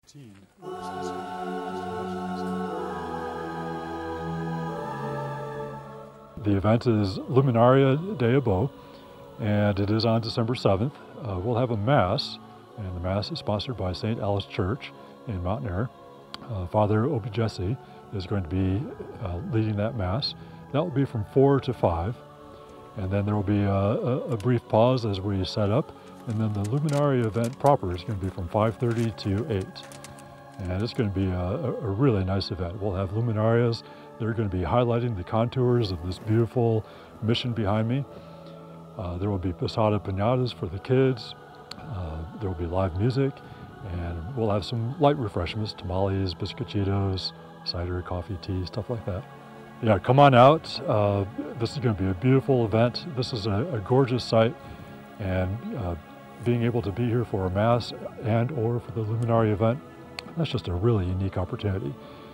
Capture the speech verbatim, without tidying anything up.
The event is Luminaria de Abó, and it is on December seventh. Uh, we'll have a Mass, and the Mass is sponsored by Saint Alice Church in Mountain Air. Uh, Father Obijesi is going to be uh, leading that Mass. That will be from four to five, and then there will be a, a, a brief pause as we set up, and then the Luminaria event proper is going to be from five thirty to eight. And it's going to be a, a really nice event. We'll have luminarias. They're going to be highlighting the contours of this beautiful mission behind me. Uh, there will be posada piñatas for the kids. Uh, there will be live music, and we'll have some light refreshments, tamales, biscochitos, cider, coffee, tea, stuff like that. Yeah, come on out. Uh, this is going to be a beautiful event. This is a, a gorgeous site, and uh, being able to be here for a Mass and or for the Luminary event, that's just a really unique opportunity.